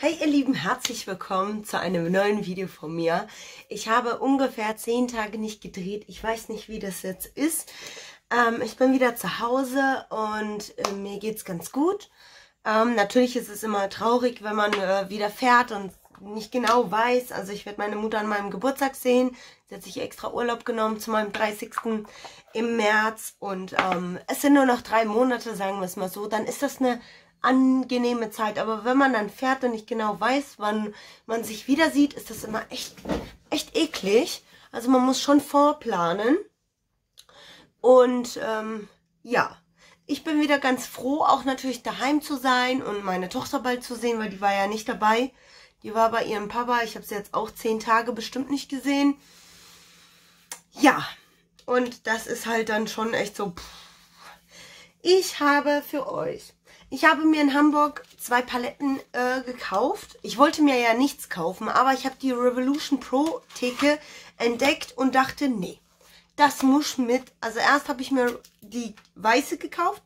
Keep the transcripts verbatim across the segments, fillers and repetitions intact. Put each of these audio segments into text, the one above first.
Hey ihr Lieben, herzlich willkommen zu einem neuen Video von mir. Ich habe ungefähr zehn Tage nicht gedreht. Ich weiß nicht, wie das jetzt ist. Ähm, ich bin wieder zu Hause und äh, mir geht's ganz gut. Ähm, natürlich ist es immer traurig, wenn man äh, wieder fährt und nicht genau weiß. Also ich werde meine Mutter an meinem Geburtstag sehen. Sie hat sich extra Urlaub genommen zu meinem dreißigsten im März. Und ähm, es sind nur noch drei Monate, sagen wir es mal so. Dann ist das eine angenehme Zeit, aber wenn man dann fährt und nicht genau weiß, wann man sich wieder sieht, ist das immer echt, echt eklig. Also man muss schon vorplanen. Und ähm, ja, ich bin wieder ganz froh, auch natürlich daheim zu sein und meine Tochter bald zu sehen, weil die war ja nicht dabei. Die war bei ihrem Papa. Ich habe sie jetzt auch zehn Tage bestimmt nicht gesehen. Ja, und das ist halt dann schon echt so. Pff. Ich habe für euch Ich habe mir in Hamburg zwei Paletten äh, gekauft. Ich wollte mir ja nichts kaufen, aber ich habe die Revolution Pro Theke entdeckt und dachte, nee, das muss mit. Also erst habe ich mir die weiße gekauft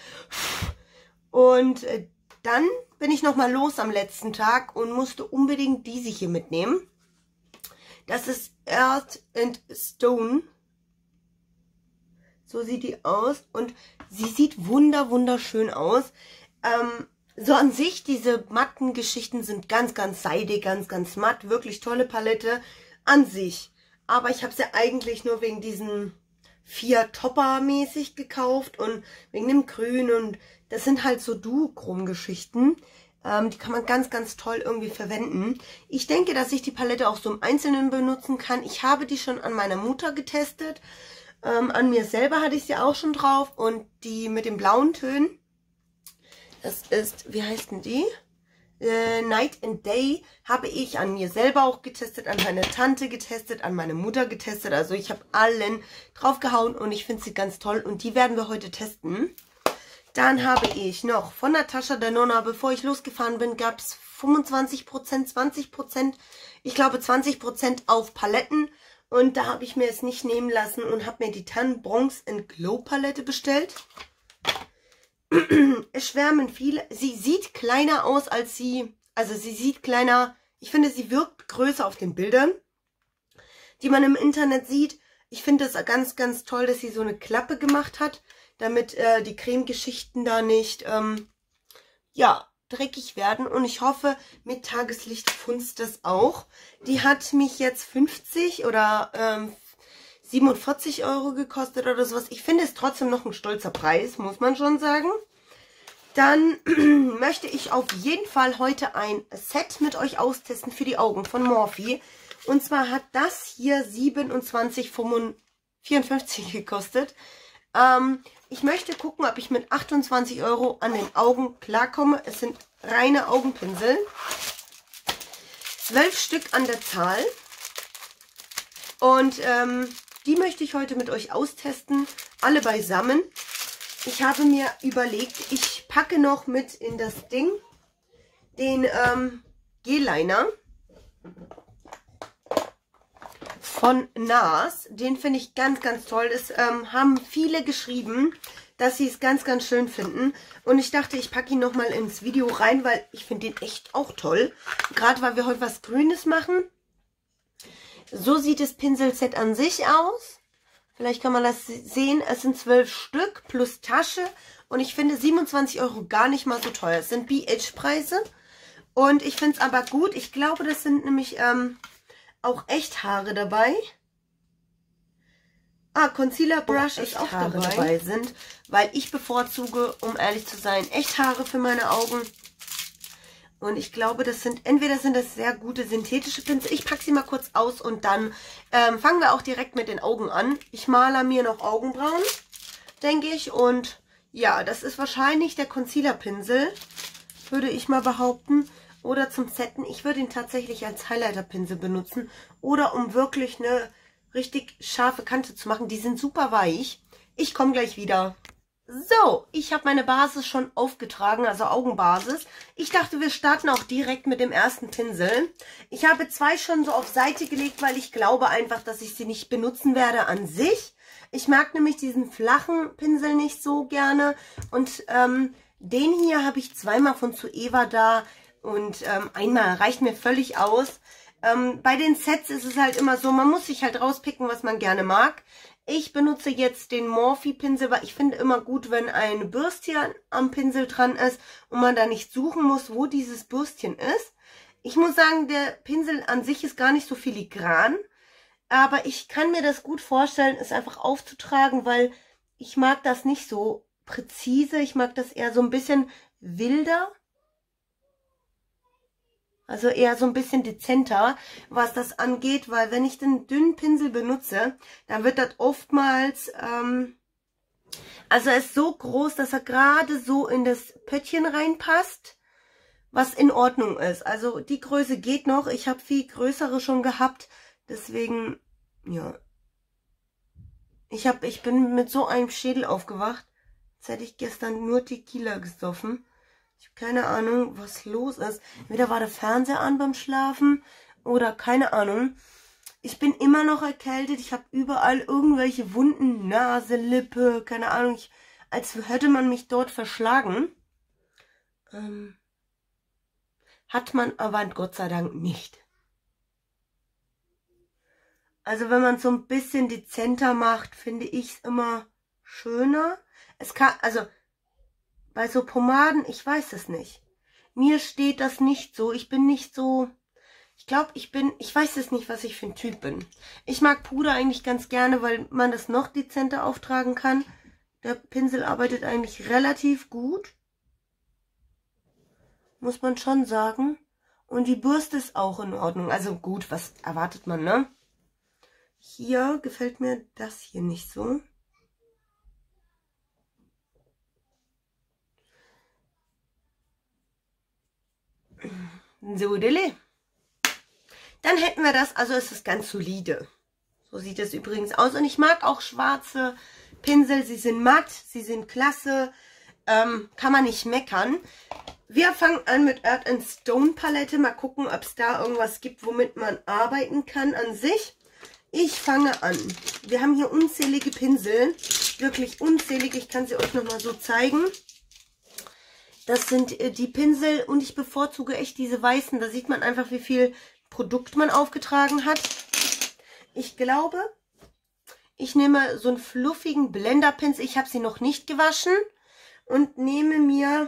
und äh, dann bin ich nochmal los am letzten Tag und musste unbedingt diese hier mitnehmen. Das ist Earth and Stone. So sieht die aus und sie sieht wunder wunderschön aus. Ähm, so an sich, diese matten Geschichten sind ganz, ganz seidig, ganz, ganz matt. Wirklich tolle Palette an sich. Aber ich habe sie eigentlich nur wegen diesen vier Topper mäßig gekauft und wegen dem Grün. Und das sind halt so Duochrom-Geschichten. Ähm, die kann man ganz, ganz toll irgendwie verwenden. Ich denke, dass ich die Palette auch so im Einzelnen benutzen kann. Ich habe die schon an meiner Mutter getestet. Ähm, an mir selber hatte ich sie auch schon drauf und die mit den blauen Tönen, das ist, wie heißt denn die? Äh, Night and Day habe ich an mir selber auch getestet, an meine Tante getestet, an meine Mutter getestet. Also ich habe allen draufgehauen und ich finde sie ganz toll und die werden wir heute testen. Dann habe ich noch von Natasha Denona, bevor ich losgefahren bin, gab es fünfundzwanzig Prozent, zwanzig Prozent, ich glaube zwanzig Prozent auf Paletten. Und da habe ich mir es nicht nehmen lassen und habe mir die Tan Bronze and Glow Palette bestellt. Es schwärmen viele. Sie sieht kleiner aus als sie, also sie sieht kleiner, ich finde sie wirkt größer auf den Bildern, die man im Internet sieht. Ich finde es ganz, ganz toll, dass sie so eine Klappe gemacht hat, damit äh, die Cremegeschichten da nicht, ähm, ja, dreckig werden und ich hoffe, mit Tageslicht funzt das auch. Die hat mich jetzt fünfzig oder ähm, siebenundvierzig Euro gekostet oder sowas. Ich finde es trotzdem noch ein stolzer Preis, muss man schon sagen. Dann möchte ich auf jeden Fall heute ein Set mit euch austesten für die Augen von Morphe. Und zwar hat das hier siebenundzwanzig vierundfünfzig gekostet. Ähm, ich möchte gucken, ob ich mit achtundzwanzig Euro an den Augen klarkomme. Es sind reine Augenpinsel. Zwölf Stück an der Zahl. Und ähm, die möchte ich heute mit euch austesten. Alle beisammen. Ich habe mir überlegt, ich packe noch mit in das Ding den ähm, Gel-Liner von NARS. Den finde ich ganz, ganz toll. Das ähm, haben viele geschrieben, dass sie es ganz, ganz schön finden. Und ich dachte, ich packe ihn nochmal ins Video rein, weil ich finde den echt auch toll. Gerade weil wir heute was Grünes machen. So sieht das Pinselset an sich aus. Vielleicht kann man das sehen. Es sind zwölf Stück plus Tasche. Und ich finde siebenundzwanzig Euro gar nicht mal so teuer. Es sind B H-Preise. Und ich finde es aber gut. Ich glaube, das sind nämlich ähm, auch Echthaare dabei. Ah, Concealer Brush ist auch dabei. dabei sind. Weil ich bevorzuge, um ehrlich zu sein, Echthaare für meine Augen. Und ich glaube, das sind, entweder sind das sehr gute synthetische Pinsel. Ich packe sie mal kurz aus und dann ähm, fangen wir auch direkt mit den Augen an. Ich male mir noch Augenbrauen, denke ich. Und ja, das ist wahrscheinlich der Concealer-Pinsel, würde ich mal behaupten. Oder zum Setten. Ich würde ihn tatsächlich als Highlighter-Pinsel benutzen. Oder um wirklich eine richtig scharfe Kante zu machen. Die sind super weich. Ich komme gleich wieder. So, ich habe meine Basis schon aufgetragen, also Augenbasis. Ich dachte, wir starten auch direkt mit dem ersten Pinsel. Ich habe zwei schon so auf Seite gelegt, weil ich glaube einfach, dass ich sie nicht benutzen werde an sich. Ich mag nämlich diesen flachen Pinsel nicht so gerne. Und ähm, den hier habe ich zweimal von Zoeva da Und ähm, einmal reicht mir völlig aus. Ähm, bei den Sets ist es halt immer so, man muss sich halt rauspicken, was man gerne mag. Ich benutze jetzt den Morphe-Pinsel, weil ich finde immer gut, wenn ein Bürstchen am Pinsel dran ist und man da nicht suchen muss, wo dieses Bürstchen ist. Ich muss sagen, der Pinsel an sich ist gar nicht so filigran, aber ich kann mir das gut vorstellen, es einfach aufzutragen, weil ich mag das nicht so präzise. Ich mag das eher so ein bisschen wilder. Also eher so ein bisschen dezenter, was das angeht, weil wenn ich den dünnen Pinsel benutze, dann wird das oftmals, ähm, also er ist so groß, dass er gerade so in das Pöttchen reinpasst, was in Ordnung ist. Also die Größe geht noch, ich habe viel größere schon gehabt, deswegen, ja. Ich, hab, ich bin mit so einem Schädel aufgewacht, als hätte ich gestern nur Tequila gesoffen. Ich habe keine Ahnung, was los ist. Entweder war der Fernseher an beim Schlafen oder keine Ahnung. Ich bin immer noch erkältet. Ich habe überall irgendwelche Wunden, Nase, Lippe, keine Ahnung. Ich, als hätte man mich dort verschlagen. Ähm, hat man aber Gott sei Dank nicht. Also wenn man es so ein bisschen dezenter macht, finde ich es immer schöner. Es kann, also... Bei so Pomaden, ich weiß es nicht. Mir steht das nicht so. Ich bin nicht so... Ich glaube, ich bin... Ich weiß es nicht, was ich für ein Typ bin. Ich mag Puder eigentlich ganz gerne, weil man das noch dezenter auftragen kann. Der Pinsel arbeitet eigentlich relativ gut. Muss man schon sagen. Und die Bürste ist auch in Ordnung. Also gut, was erwartet man, ne? Hier gefällt mir das hier nicht so. So, Dille. Dann hätten wir das, also es ist ganz solide. So sieht es übrigens aus. Und ich mag auch schwarze Pinsel. Sie sind matt, sie sind klasse. Ähm, kann man nicht meckern. Wir fangen an mit Earth and Stone Palette. Mal gucken, ob es da irgendwas gibt, womit man arbeiten kann an sich. Ich fange an. Wir haben hier unzählige Pinsel. Wirklich unzählige. Ich kann sie euch nochmal so zeigen. Das sind äh, die Pinsel und ich bevorzuge echt diese weißen. Da sieht man einfach, wie viel Produkt man aufgetragen hat. Ich glaube, ich nehme so einen fluffigen Blenderpinsel. Ich habe sie noch nicht gewaschen. Und nehme mir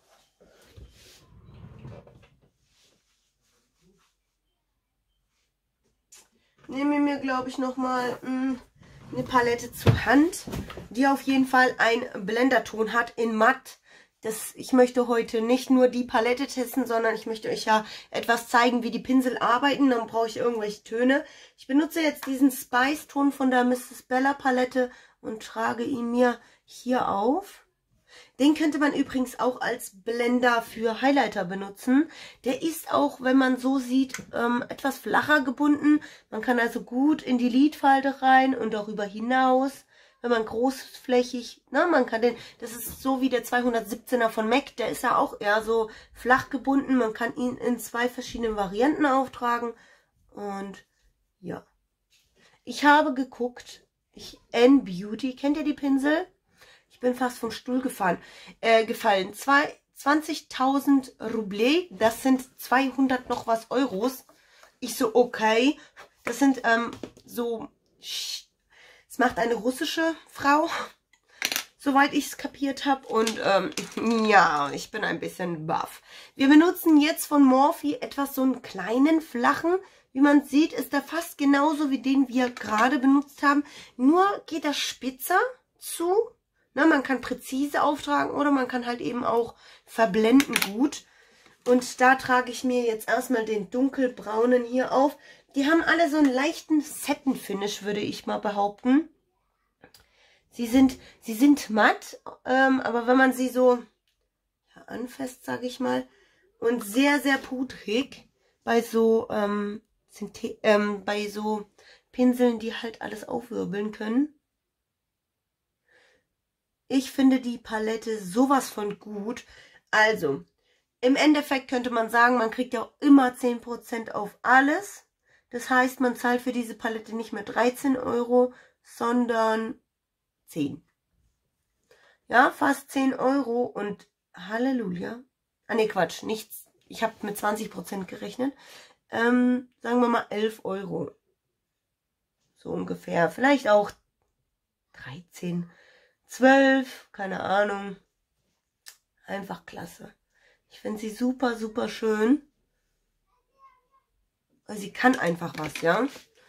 nehme mir, glaube ich, nochmal eine Palette zur Hand, die auf jeden Fall einen Blenderton hat in matt. Das, ich möchte heute nicht nur die Palette testen, sondern ich möchte euch ja etwas zeigen, wie die Pinsel arbeiten. Dann brauche ich irgendwelche Töne. Ich benutze jetzt diesen Spice-Ton von der Misses Bella Palette und trage ihn mir hier auf. Den könnte man übrigens auch als Blender für Highlighter benutzen. Der ist auch, wenn man so sieht, ähm, etwas flacher gebunden. Man kann also gut in die Lidfalte rein und darüber hinaus. Wenn man großflächig, ne, man kann den, das ist so wie der zweihundertsiebzehner von M A C, der ist ja auch eher so flach gebunden. Man kann ihn in zwei verschiedenen Varianten auftragen. Und ja, ich habe geguckt, ich, N-Beauty, kennt ihr die Pinsel? Ich bin fast vom Stuhl gefallen. Äh, gefallen. zwanzigtausend Ruble, das sind zweihundert noch was Euros. Ich so, okay, das sind ähm, so... Das macht eine russische Frau, soweit ich es kapiert habe. Und ähm, ja, ich bin ein bisschen baff. Wir benutzen jetzt von Morphe etwas so einen kleinen, flachen. Wie man sieht, ist er fast genauso wie den wir gerade benutzt haben. Nur geht er spitzer zu. Na, man kann präzise auftragen oder man kann halt eben auch verblenden gut. Und da trage ich mir jetzt erstmal den dunkelbraunen hier auf. Die haben alle so einen leichten Satin-Finish, würde ich mal behaupten. Sie sind, sie sind matt, ähm, aber wenn man sie so ja, anfasst, sage ich mal, und sehr, sehr pudrig bei so, ähm, sind, ähm, bei so Pinseln, die halt alles aufwirbeln können. Ich finde die Palette sowas von gut. Also, im Endeffekt könnte man sagen, man kriegt ja auch immer zehn Prozent auf alles. Das heißt, man zahlt für diese Palette nicht mehr dreizehn Euro, sondern zehn. Ja, fast zehn Euro und Halleluja. Ah ne, Quatsch, nicht ich habe mit zwanzig Prozent gerechnet. Ähm, sagen wir mal elf Euro. So ungefähr. Vielleicht auch dreizehn, zwölf, keine Ahnung. Einfach klasse. Ich finde sie super, super schön. Weil sie kann einfach was, ja.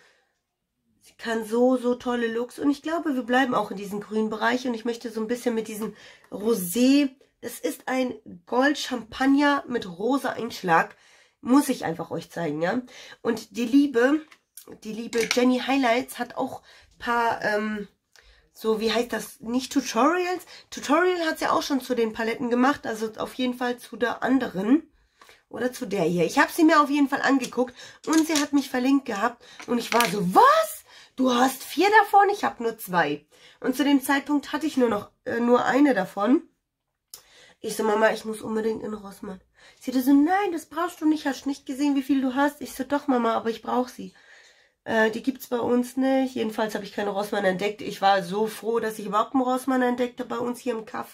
Sie kann so, so tolle Looks. Und ich glaube, wir bleiben auch in diesem grünen Bereich. Und ich möchte so ein bisschen mit diesem Rosé. Das ist ein Gold Champagner mit rosa Einschlag. Muss ich einfach euch zeigen, ja. Und die liebe, die liebe Jenny Highlights hat auch ein paar, ähm, so, wie heißt das, nicht Tutorials? Tutorial hat sie auch schon zu den Paletten gemacht. Also auf jeden Fall zu der anderen. Oder zu der hier. Ich habe sie mir auf jeden Fall angeguckt. Und sie hat mich verlinkt gehabt. Und ich war so, was? Du hast vier davon? Ich habe nur zwei. Und zu dem Zeitpunkt hatte ich nur noch äh, nur eine davon. Ich so, Mama, ich muss unbedingt in Rossmann. Sie so, nein, das brauchst du nicht. Hast nicht gesehen, wie viel du hast? Ich so, doch, Mama, aber ich brauche sie. Äh, die gibt's bei uns nicht. Jedenfalls habe ich keine Rossmann entdeckt. Ich war so froh, dass ich überhaupt einen Rossmann entdeckte bei uns hier im Kaff,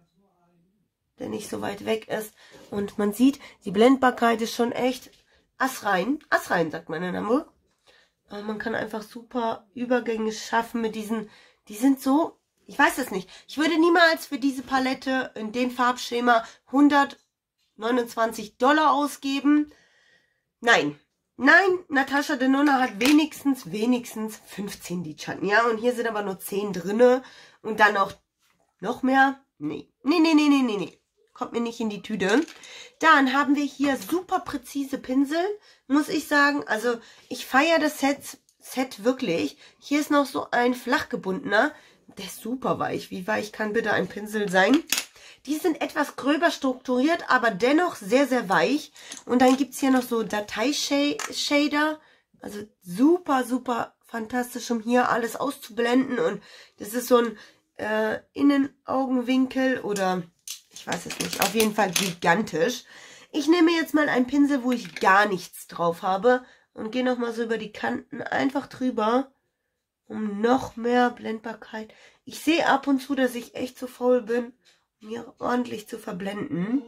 der nicht so weit weg ist. Und man sieht, die Blendbarkeit ist schon echt assrein. Assrein, sagt man in Hamburg. Aber man kann einfach super Übergänge schaffen mit diesen, die sind so, ich weiß es nicht. Ich würde niemals für diese Palette in dem Farbschema hundertneunundzwanzig Dollar ausgeben. Nein. Nein, Natascha Denona hat wenigstens, wenigstens fünfzehn Lidschatten. Ja, und hier sind aber nur zehn drinne. Und dann noch, noch mehr. Nee. Nee, nee, nee, nee, nee, nee. Kommt mir nicht in die Tüte. Dann haben wir hier super präzise Pinsel, muss ich sagen. Also ich feiere das Set, Set wirklich. Hier ist noch so ein flach gebundener. Der ist super weich. Wie weich kann bitte ein Pinsel sein? Die sind etwas gröber strukturiert, aber dennoch sehr, sehr weich. Und dann gibt es hier noch so Datei-Shader. Also super, super fantastisch, um hier alles auszublenden. Und das ist so ein äh, Innenaugenwinkel oder... ich weiß es nicht. Auf jeden Fall gigantisch. Ich nehme jetzt mal einen Pinsel, wo ich gar nichts drauf habe. Und gehe nochmal so über die Kanten einfach drüber. Um noch mehr Blendbarkeit. Ich sehe ab und zu, dass ich echt zu faul bin, um hier ordentlich zu verblenden.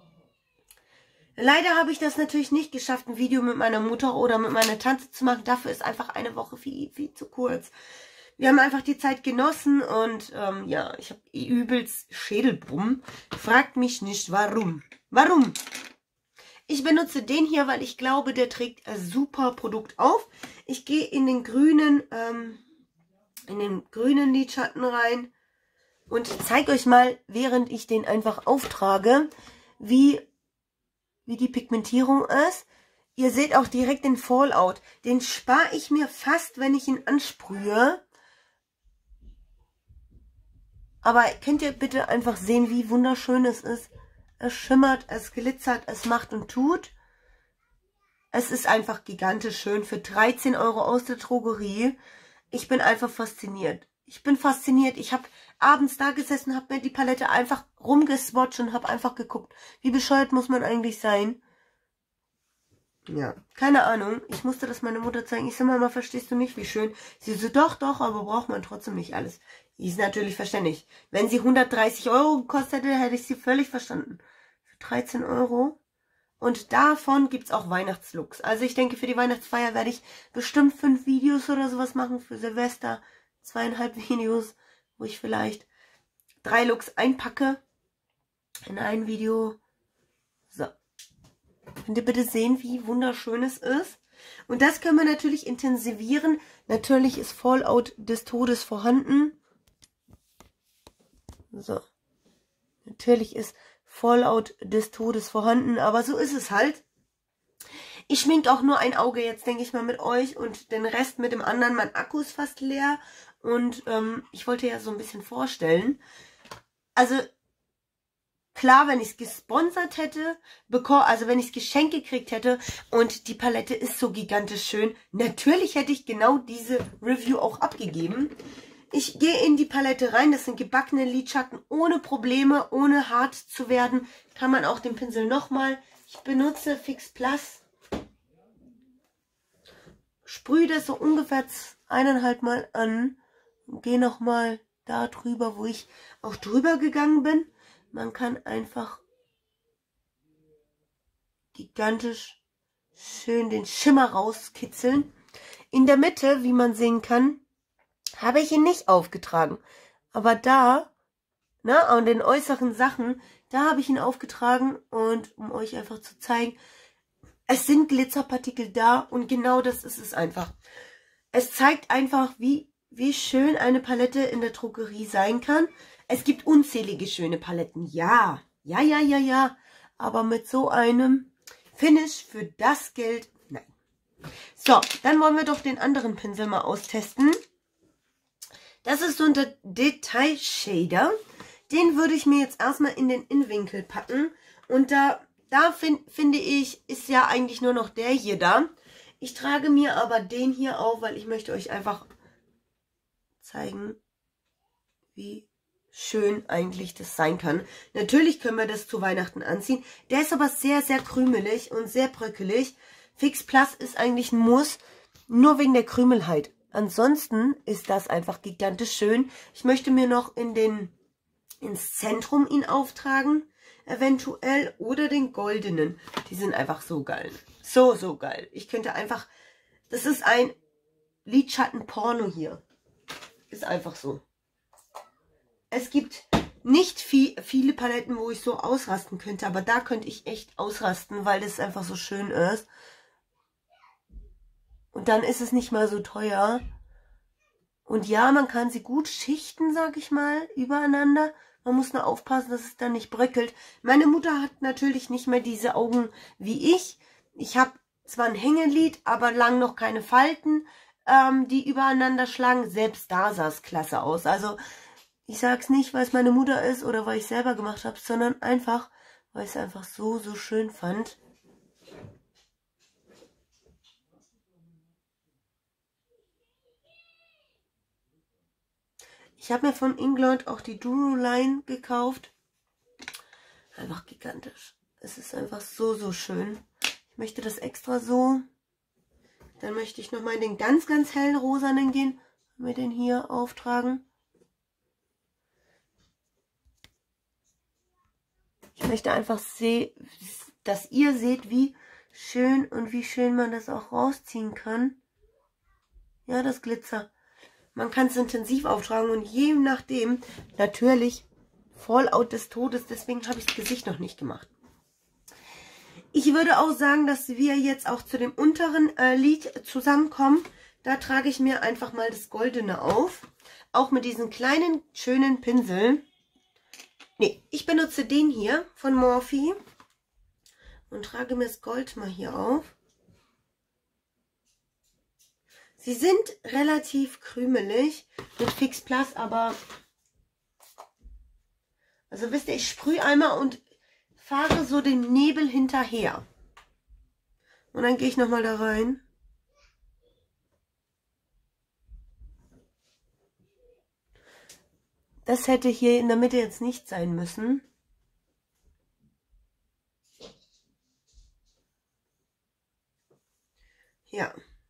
Leider habe ich das natürlich nicht geschafft, ein Video mit meiner Mutter oder mit meiner Tante zu machen. Dafür ist einfach eine Woche viel, viel zu kurz. Wir haben einfach die Zeit genossen und ähm, ja, ich habe übelst Schädelbrummen. Fragt mich nicht, warum. Warum? Ich benutze den hier, weil ich glaube, der trägt ein super Produkt auf. Ich gehe in den grünen, ähm, in den grünen Lidschatten rein und zeige euch mal, während ich den einfach auftrage, wie, wie die Pigmentierung ist. Ihr seht auch direkt den Fallout. Den spare ich mir fast, wenn ich ihn ansprühe. Aber könnt ihr bitte einfach sehen, wie wunderschön es ist. Es schimmert, es glitzert, es macht und tut. Es ist einfach gigantisch schön für dreizehn Euro aus der Drogerie. Ich bin einfach fasziniert. Ich bin fasziniert. Ich habe abends da gesessen, habe mir die Palette einfach rumgeswatcht und habe einfach geguckt, wie bescheuert muss man eigentlich sein. Ja, keine Ahnung. Ich musste das meiner Mutter zeigen. Ich sag, Mama, verstehst du nicht, wie schön? Sie so, doch, doch, aber braucht man trotzdem nicht alles. Ist natürlich verständlich. Wenn sie hundertdreißig Euro gekostet hätte, hätte ich sie völlig verstanden. Für dreizehn Euro. Und davon gibt es auch Weihnachtslooks. Also ich denke, für die Weihnachtsfeier werde ich bestimmt fünf Videos oder sowas machen. Für Silvester zweieinhalb Videos, wo ich vielleicht drei Looks einpacke in ein Video. So. Könnt ihr bitte sehen, wie wunderschön es ist? Und das können wir natürlich intensivieren. Natürlich ist Fallout des Todes vorhanden. So. Natürlich ist Fallout des Todes vorhanden, aber so ist es halt. Ich schminke auch nur ein Auge jetzt, denke ich mal, mit euch und den Rest mit dem anderen. Mein Akku ist fast leer und ähm, ich wollte ja so ein bisschen vorstellen. Also klar, wenn ich es gesponsert hätte, also wenn ich es geschenkt gekriegt hätte und die Palette ist so gigantisch schön, natürlich hätte ich genau diese Review auch abgegeben. Ich gehe in die Palette rein, das sind gebackene Lidschatten ohne Probleme, ohne hart zu werden. Kann man auch den Pinsel nochmal. Ich benutze Fix Plus. Sprühe das so ungefähr eineinhalb Mal an und gehe nochmal da drüber, wo ich auch drüber gegangen bin. Man kann einfach gigantisch schön den Schimmer rauskitzeln. In der Mitte, wie man sehen kann, habe ich ihn nicht aufgetragen. Aber da, ne, an den äußeren Sachen, da habe ich ihn aufgetragen. Und um euch einfach zu zeigen, es sind Glitzerpartikel da und genau das ist es einfach. Es zeigt einfach, wie, wie schön eine Palette in der Drogerie sein kann. Es gibt unzählige schöne Paletten, ja, ja, ja, ja, ja. Aber mit so einem Finish für das Geld, nein. So, dann wollen wir doch den anderen Pinsel mal austesten. Das ist so ein Detail Shader. Den würde ich mir jetzt erstmal in den Innenwinkel packen. Und da, da find, finde ich, ist ja eigentlich nur noch der hier da. Ich trage mir aber den hier auf, weil ich möchte euch einfach zeigen, wie schön eigentlich das sein kann. Natürlich können wir das zu Weihnachten anziehen. Der ist aber sehr, sehr krümelig und sehr bröckelig. Fix Plus ist eigentlich ein Muss, nur wegen der Krümelheit. Ansonsten ist das einfach gigantisch schön. Ich möchte mir noch in den, ins Zentrum ihn auftragen, eventuell, oder den goldenen. Die sind einfach so geil. So, so geil. Ich könnte einfach, das ist ein Lidschatten-Porno hier. Ist einfach so. Es gibt nicht viel, viele Paletten, wo ich so ausrasten könnte, aber da könnte ich echt ausrasten, weil das einfach so schön ist. Und dann ist es nicht mal so teuer. Und ja, man kann sie gut schichten, sag ich mal, übereinander. Man muss nur aufpassen, dass es dann nicht bröckelt. Meine Mutter hat natürlich nicht mehr diese Augen wie ich. Ich habe zwar ein Hängelid, aber lang noch keine Falten, ähm, die übereinander schlagen. Selbst da sah es klasse aus. Also ich sag's nicht, weil es meine Mutter ist oder weil ich selber gemacht habe, sondern einfach, weil ich es einfach so, so schön fand. Ich habe mir von Inglot auch die Duro-Line gekauft. Einfach gigantisch. Es ist einfach so, so schön. Ich möchte das extra so. Dann möchte ich nochmal in den ganz, ganz hellen rosanen gehen. Und mir den hier auftragen. Ich möchte einfach sehen, dass ihr seht, wie schön und wie schön man das auch rausziehen kann. Ja, das Glitzer. Man kann es intensiv auftragen und je nachdem, natürlich Fallout des Todes, deswegen habe ich das Gesicht noch nicht gemacht. Ich würde auch sagen, dass wir jetzt auch zu dem unteren äh, Lid zusammenkommen. Da trage ich mir einfach mal das Goldene auf. Auch mit diesen kleinen, schönen Pinseln. Ne, ich benutze den hier von Morphe und trage mir das Gold mal hier auf. Sie sind relativ krümelig mit Fix Plus, aber also wisst ihr, ich sprühe einmal und fahre so den Nebel hinterher. Und dann gehe ich nochmal da rein. Das hätte hier in der Mitte jetzt nicht sein müssen. Ja.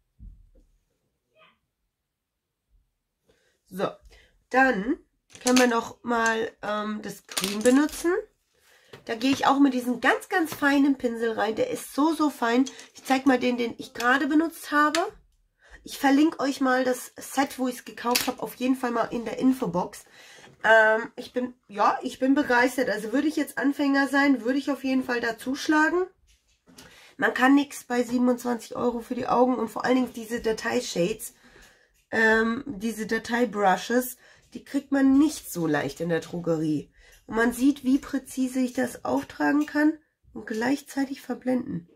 So, dann können wir noch mal ähm, das Grün benutzen. Da gehe ich auch mit diesem ganz, ganz feinen Pinsel rein. Der ist so, so fein. Ich zeige mal den, den ich gerade benutzt habe. Ich verlinke euch mal das Set, wo ich es gekauft habe, auf jeden Fall mal in der Infobox. Ähm, ich bin, ja, ich bin begeistert. Also würde ich jetzt Anfänger sein, würde ich auf jeden Fall da zuschlagen. Man kann nichts bei siebenundzwanzig Euro für die Augen und vor allen Dingen diese Datei-Shades. Ähm, diese Datei-Brushes, die kriegt man nicht so leicht in der Drogerie. Und man sieht, wie präzise ich das auftragen kann und gleichzeitig verblenden.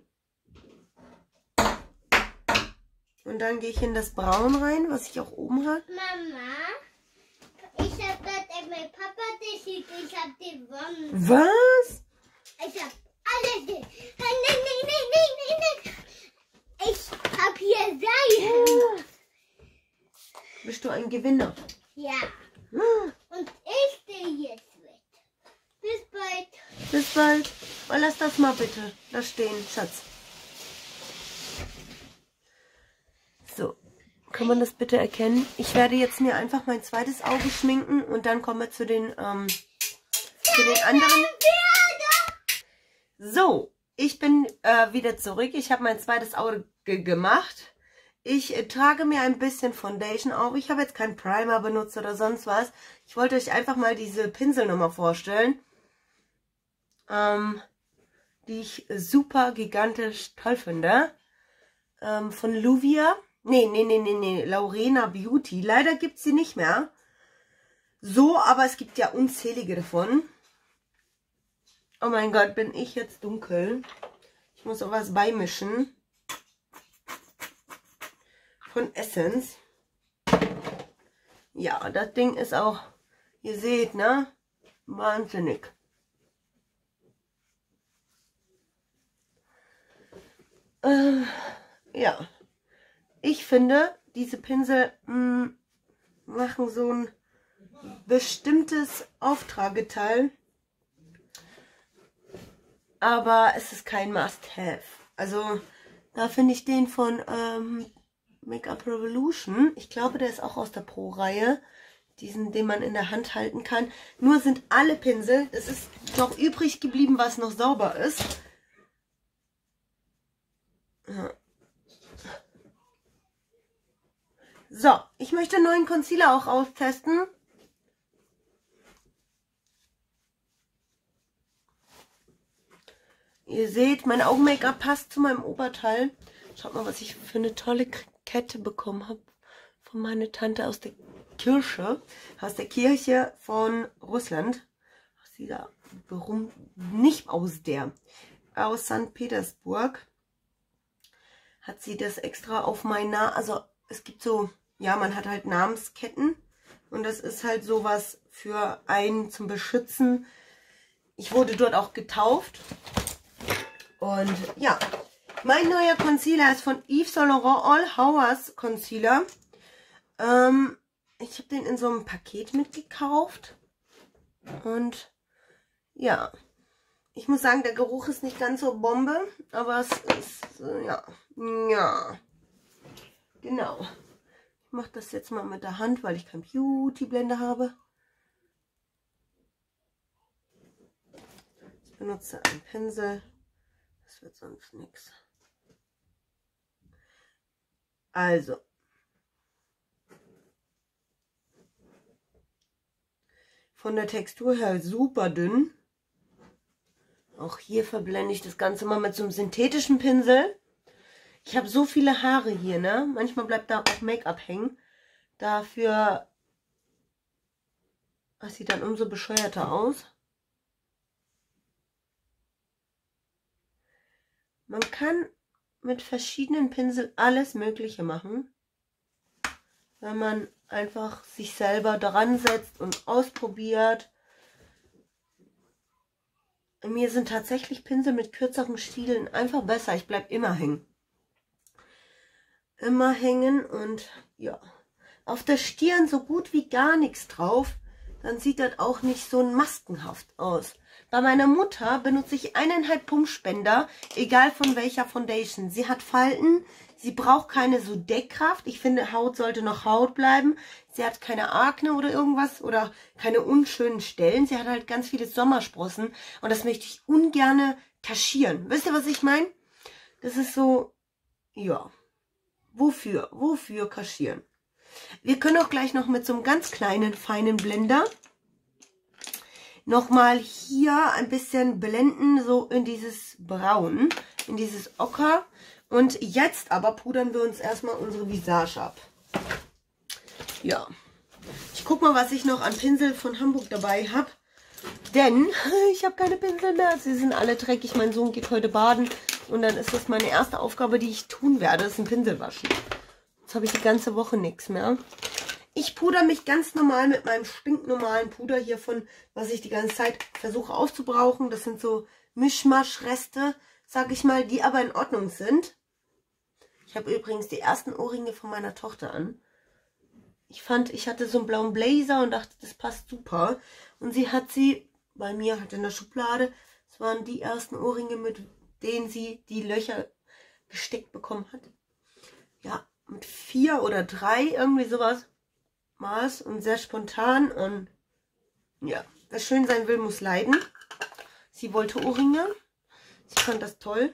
Und dann gehe ich in das Braun rein, was ich auch oben habe. Mama, ich habe gerade mein Papa geschickt, ich habe gewonnen. Was? Ich habe alles. Nein, nein, nein, nein, nein, nein. Ich habe hier Seil. Bist du ein Gewinner? Ja. Und ich stehe jetzt mit. Bis bald. Bis bald. Oh, lass das mal bitte da stehen, Schatz. So, kann man das bitte erkennen? Ich werde jetzt mir einfach mein zweites Auge schminken und dann kommen wir zu den, ähm, zu den anderen. So, ich bin äh, wieder zurück. Ich habe mein zweites Auge gemacht. Ich äh, trage mir ein bisschen Foundation auf. Ich habe jetzt keinen Primer benutzt oder sonst was. Ich wollte euch einfach mal diese Pinsel nochmal vorstellen. Ähm, die ich super gigantisch toll finde. Ähm, von Luvia. Nee, nee, nee, nee, nee. Laurena Beauty. Leider gibt es sie nicht mehr. So, aber es gibt ja unzählige davon. Oh mein Gott, bin ich jetzt dunkel. Ich muss auch was beimischen. Von Essence. Ja, das Ding ist auch, ihr seht, ne? Wahnsinnig. Äh, ja. Ich finde, diese Pinsel mh, machen so ein bestimmtes Auftrageteil. Aber es ist kein Must-Have. Also, da finde ich den von ähm, Make-up Revolution. Ich glaube, der ist auch aus der Pro-Reihe. Diesen, den man in der Hand halten kann. Nur sind alle Pinsel, es ist noch übrig geblieben, was noch sauber ist. Ja. So, ich möchte einen neuen Concealer auch austesten. Ihr seht, mein Augen-Make-up passt zu meinem Oberteil. Schaut mal, was ich für eine tolle Kette bekommen habe von meiner Tante aus der Kirche, aus der Kirche von Russland. Aus dieser berühmt, nicht aus der, aus Sankt Petersburg. Hat sie das extra auf mein Na, also es gibt so, ja, man hat halt Namensketten und das ist halt sowas für einen zum Beschützen. Ich wurde dort auch getauft. Und ja, mein neuer Concealer ist von Yves Saint Laurent All Hours Concealer. Ähm, ich habe den in so einem Paket mitgekauft. Und ja, ich muss sagen, der Geruch ist nicht ganz so Bombe, aber es ist, äh, ja, ja, genau. Ich mache das jetzt mal mit der Hand, weil ich keinen Beauty-Blender habe. Ich benutze einen Pinsel. Das wird sonst nichts. Also. Von der Textur her super dünn. Auch hier verblende ich das Ganze mal mit so einem synthetischen Pinsel. Ich habe so viele Haare hier, ne? Manchmal bleibt da auch Make-up hängen. Dafür das sieht dann umso bescheuerter aus. Man kann mit verschiedenen Pinseln alles Mögliche machen, wenn man einfach sich selber daran setzt und ausprobiert. Mir sind tatsächlich Pinsel mit kürzeren Stielen einfach besser. Ich bleibe immer hängen. Immer hängen und ja. Auf der Stirn so gut wie gar nichts drauf. Dann sieht das auch nicht so maskenhaft aus. Bei meiner Mutter benutze ich eineinhalb Pumpspender, egal von welcher Foundation. Sie hat Falten, sie braucht keine so Deckkraft. Ich finde, Haut sollte noch Haut bleiben. Sie hat keine Akne oder irgendwas oder keine unschönen Stellen. Sie hat halt ganz viele Sommersprossen und das möchte ich ungerne kaschieren. Wisst ihr, was ich meine? Das ist so, ja, wofür, wofür kaschieren? Wir können auch gleich noch mit so einem ganz kleinen, feinen Blender nochmal hier ein bisschen blenden, so in dieses Braun, in dieses Ocker. Und jetzt aber pudern wir uns erstmal unsere Visage ab. Ja, ich guck mal, was ich noch an Pinsel von Hamburg dabei habe. Denn ich habe keine Pinsel mehr, sie sind alle dreckig. Mein Sohn geht heute baden und dann ist das meine erste Aufgabe, die ich tun werde, ist ein Pinsel waschen. Jetzt habe ich die ganze Woche nichts mehr. Ich pudere mich ganz normal mit meinem stinknormalen Puder hier von, was ich die ganze Zeit versuche aufzubrauchen. Das sind so Mischmaschreste, sag ich mal, die aber in Ordnung sind. Ich habe übrigens die ersten Ohrringe von meiner Tochter an. Ich fand, ich hatte so einen blauen Blazer und dachte, das passt super. Und sie hat sie bei mir halt in der Schublade. Das waren die ersten Ohrringe, mit denen sie die Löcher gesteckt bekommen hat. Ja, mit vier oder drei, irgendwie sowas. Maß und sehr spontan und ja, wer schön sein will, muss leiden. Sie wollte Ohrringe. Ich fand das toll.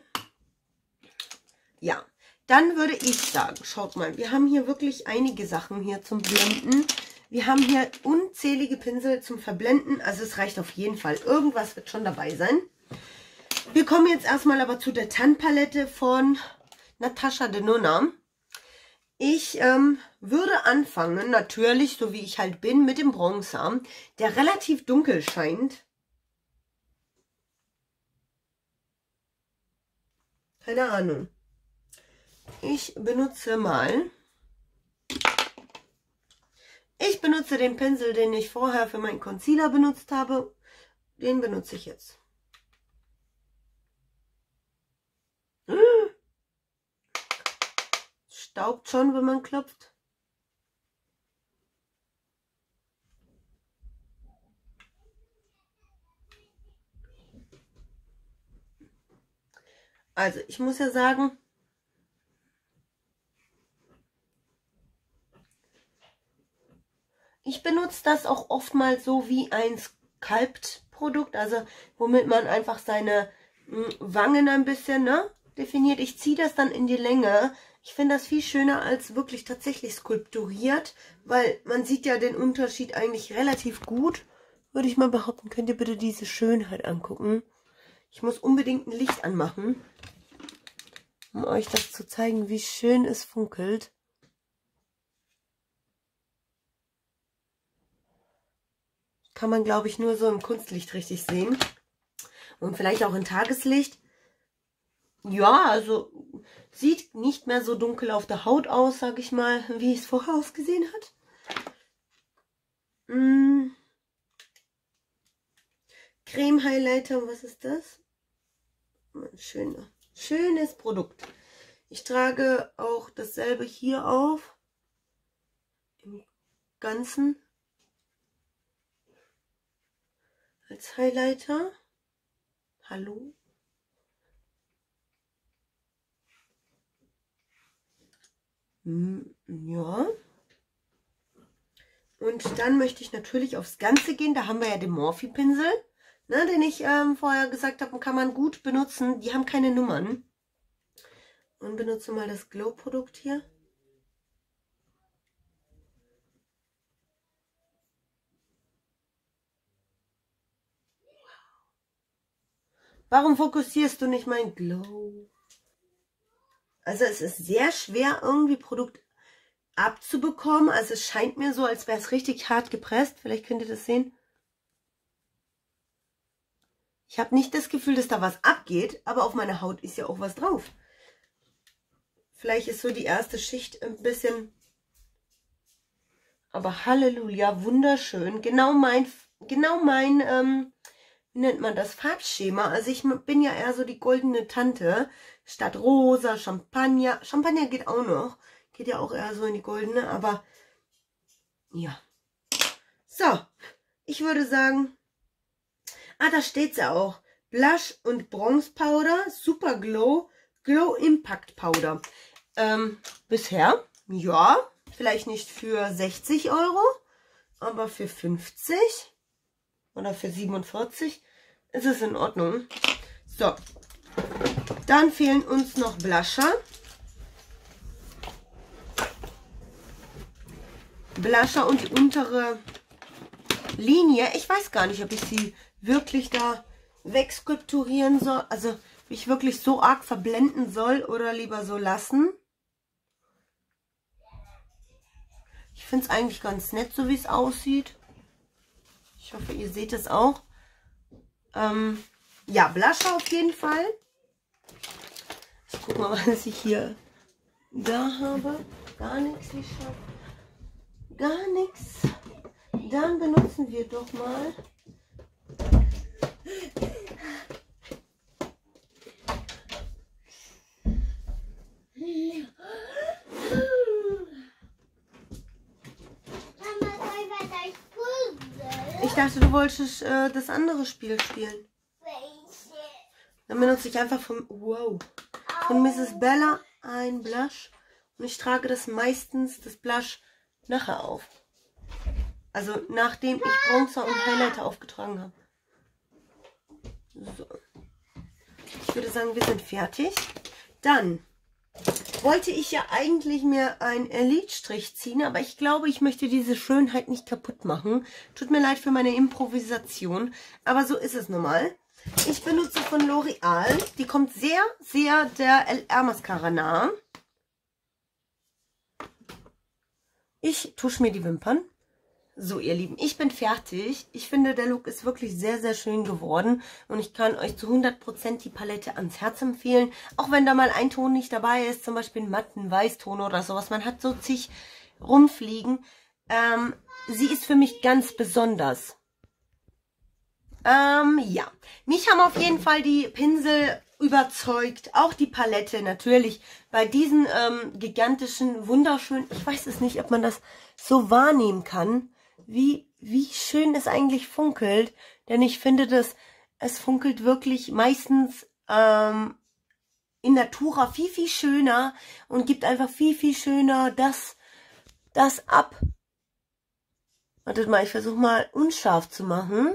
Ja, dann würde ich sagen, schaut mal, wir haben hier wirklich einige Sachen hier zum Blenden. Wir haben hier unzählige Pinsel zum Verblenden, also es reicht auf jeden Fall. Irgendwas wird schon dabei sein. Wir kommen jetzt erstmal aber zu der Tannenpalette von Natasha Denona. Ich ähm, würde anfangen, natürlich, so wie ich halt bin, mit dem Bronzer, der relativ dunkel scheint. Keine Ahnung. Ich benutze mal... Ich benutze den Pinsel, den ich vorher für meinen Concealer benutzt habe. Den benutze ich jetzt. Staubt schon, wenn man klopft. Also, ich muss ja sagen, ich benutze das auch oftmals so wie ein Sculpt-Produkt, also womit man einfach seine mh, Wangen ein bisschen ne, definiert. Ich ziehe das dann in die Länge. Ich finde das viel schöner als wirklich tatsächlich skulpturiert, weil man sieht ja den Unterschied eigentlich relativ gut. Würde ich mal behaupten, könnt ihr bitte diese Schönheit angucken. Ich muss unbedingt ein Licht anmachen, um euch das zu zeigen, wie schön es funkelt. Kann man, glaube ich, nur so im Kunstlicht richtig sehen. Und vielleicht auch in Tageslicht. Ja, also sieht nicht mehr so dunkel auf der Haut aus, sage ich mal, wie es vorher ausgesehen hat. Mm. Creme Highlighter, was ist das? Ein schöner, schönes Produkt. Ich trage auch dasselbe hier auf. Im Ganzen. Als Highlighter. Hallo. Ja. Und dann möchte ich natürlich aufs Ganze gehen. Da haben wir ja den Morphe-Pinsel, ne, den ich ähm, vorher gesagt habe, kann man gut benutzen. Die haben keine Nummern. Und benutze mal das Glow-Produkt hier. Warum fokussierst du nicht mein Glow? Also es ist sehr schwer, irgendwie Produkt abzubekommen. Also es scheint mir so, als wäre es richtig hart gepresst. Vielleicht könnt ihr das sehen. Ich habe nicht das Gefühl, dass da was abgeht, aber auf meiner Haut ist ja auch was drauf. Vielleicht ist so die erste Schicht ein bisschen... Aber Halleluja, wunderschön. Genau mein, genau mein, ähm, wie nennt man das, Farbschema. Also ich bin ja eher so die goldene Tante. Statt rosa, Champagner. Champagner geht auch noch. Geht ja auch eher so in die goldene, aber ja. So, ich würde sagen, ah, da steht ja auch. Blush und Bronze Powder, Super Glow, Glow Impact Powder. Ähm, bisher, ja, vielleicht nicht für sechzig Euro, aber für fünfzig oder für siebenundvierzig ist es in Ordnung. So, dann fehlen uns noch Blusher. Blusher und die untere Linie. Ich weiß gar nicht, ob ich sie wirklich da wegskulpturieren soll. Also, ob ich wirklich so arg verblenden soll oder lieber so lassen. Ich finde es eigentlich ganz nett, so wie es aussieht. Ich hoffe, ihr seht es auch. Ähm, ja, Blusher auf jeden Fall. Ich gucke mal, was ich hier da habe. Gar nichts, ich schaffe. Gar nichts. Dann benutzen wir doch mal Ich dachte, du wolltest äh, das andere Spiel spielen. Dann benutze ich einfach von, wow, von Misses Bella ein Blush. Und ich trage das meistens, das Blush, nachher auf. Also nachdem ich Bronzer und Highlighter aufgetragen habe. So. ich würde sagen, wir sind fertig. Dann wollte ich ja eigentlich mir einen Lidstrich ziehen, aber ich glaube, ich möchte diese Schönheit nicht kaputt machen. Tut mir leid für meine Improvisation, aber so ist es nun mal. Ich benutze von L'Oreal, die kommt sehr, sehr der L R Mascara nah. Ich tusche mir die Wimpern. So, ihr Lieben, ich bin fertig. Ich finde, der Look ist wirklich sehr, sehr schön geworden. Und ich kann euch zu hundert Prozent die Palette ans Herz empfehlen. Auch wenn da mal ein Ton nicht dabei ist, zum Beispiel ein matten Weißton oder sowas. Man hat so zig rumfliegen. Ähm, sie ist für mich ganz besonders. Ähm, ja. Mich haben auf jeden Fall die Pinsel überzeugt. Auch die Palette natürlich. Bei diesen ähm, gigantischen, wunderschönen, ich weiß es nicht, ob man das so wahrnehmen kann. Wie, wie schön es eigentlich funkelt. Denn ich finde, dass es funkelt wirklich meistens ähm, in Natura viel, viel schöner und gibt einfach viel, viel schöner das, das ab. Wartet mal, ich versuche mal unscharf zu machen.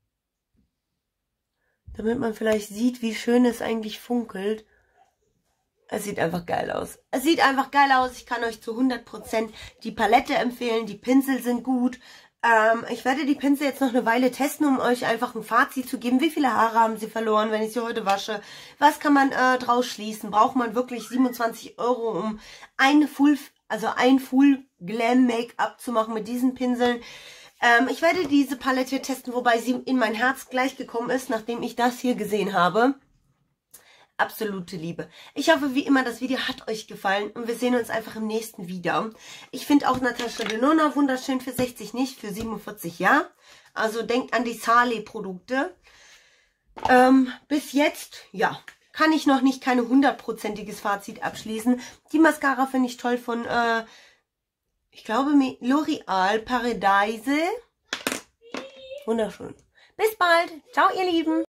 Damit man vielleicht sieht, wie schön es eigentlich funkelt. Es sieht einfach geil aus. Es sieht einfach geil aus. Ich kann euch zu hundert Prozent die Palette empfehlen. Die Pinsel sind gut. Ähm, ich werde die Pinsel jetzt noch eine Weile testen, um euch einfach ein Fazit zu geben. Wie viele Haare haben sie verloren, wenn ich sie heute wasche? Was kann man äh, draus schließen? Braucht man wirklich siebenundzwanzig Euro, um ein Full, also ein Full Glam Make-up zu machen mit diesen Pinseln? Ähm, ich werde diese Palette testen, wobei sie in mein Herz gleich gekommen ist, nachdem ich das hier gesehen habe. Absolute Liebe. Ich hoffe, wie immer, das Video hat euch gefallen und wir sehen uns einfach im nächsten Video. Ich finde auch Natasha Denona wunderschön für sechzig nicht, für siebenundvierzig ja. Also denkt an die Sale-Produkte. Ähm, bis jetzt, ja, kann ich noch nicht keine hundertprozentiges Fazit abschließen. Die Mascara finde ich toll von, äh, ich glaube, L'Oreal Paradise. Wunderschön. Bis bald. Ciao, ihr Lieben.